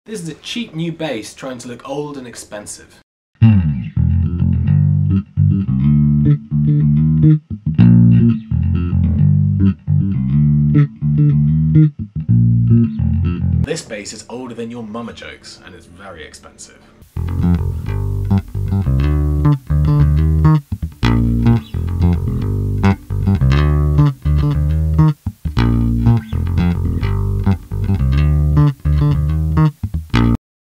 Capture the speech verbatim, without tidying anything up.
This is a cheap new bass trying to look old and expensive. This bass is older than your mama jokes and it's very expensive.